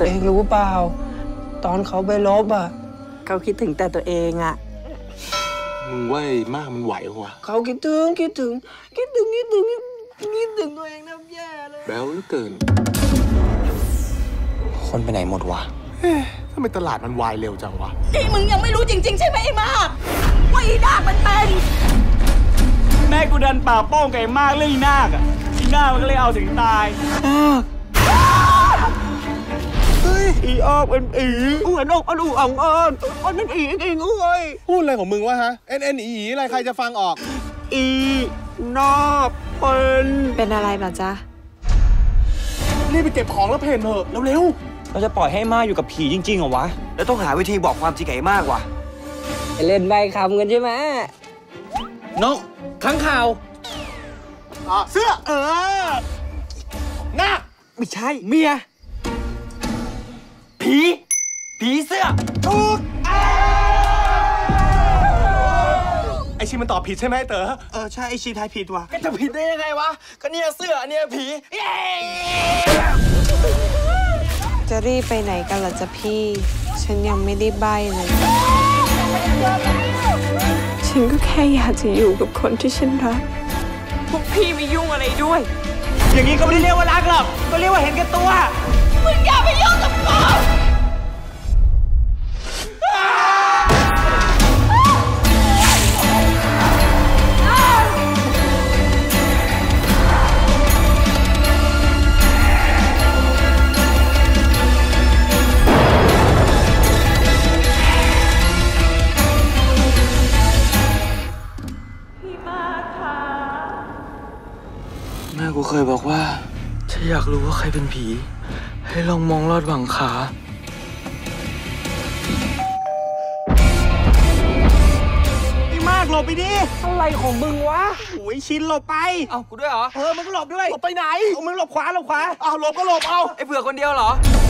เองรู้เปล่าตอนเขาไปลบอ่ะเขาคิดถึงแต่ตัวเองอ่ะมึงว่ามากมันไหววะเขาคิดถึงตัวเองนะแย่เลยแบ๊วเหลือเกินคนไปไหนหมดวะทำไมตลาดมันวายเร็วจังวะที่มึงยังไม่รู้จริงๆใช่ไหมไอ้มากว่าอีนาคมันเป็นแม่กูดันป่าโป้งไก่มากเรื่องอีนาคอ่ะอีนาคมันก็เลยเอาถึงตายเฮ้ยอีออกเป็นอีอ้วนอกอูอ่องอันนั้นอีเองเอ้ยพูดอะไรของมึงวะฮะอีอะไรใครจะฟังออกอีนอกเป็นอะไรเหรอจ๊ะรีบไปเก็บของแล้วเพนเถอะเร็วเราจะปล่อยให้มาอยู่กับผีจริงๆเหรอวะแล้วต้องหาวิธีบอกความจริงไก่มากว่ะเล่นใบคำกันใช่ไหมนกข้างข่าวเสื้อหน้าไม่ใช่เมียผีเสื้อถูกไอชิมันตอบผิดใช่ไหมเต๋อใช่ไอชิทายผิดว่ะจะผิดได้ยังไงวะก็เนี่ยเสื้อเนี่ยผีจะรีบไปไหนกันล่ะจ๊ะพี่ฉันยังไม่ได้ใบ้เลยฉันก็แค่อยากจะอยู่กับคนที่ฉันรักพวกพี่ไม่ยุ่งอะไรด้วยอย่างนี้ก็ไม่ได้เรียกว่ารักหรอกก็เรียกว่าเห็นแก่ตัวมึงอย่าไปยุ่งกับกูแม่กูเคยบอกว่าถ้าอยากรู้ว่าใครเป็นผีให้ลองมองลอดหวังขาพี่มากหลบไปดิอะไรของมึงวะโอ้ยชินหลบไปเอากูด้วยเหรอมึงก็หลบด้วยหลบไปไหนมึงหลบขวาเอาหลบก็หลบเอาไอ้เผื่อคนเดียวเหรอ